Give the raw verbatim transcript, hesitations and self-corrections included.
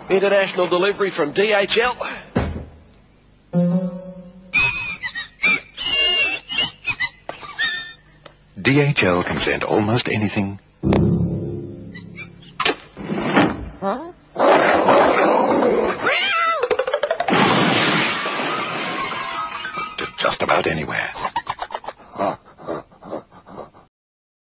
International delivery from D H L. D H L can send almost anything. Huh? To just about anywhere.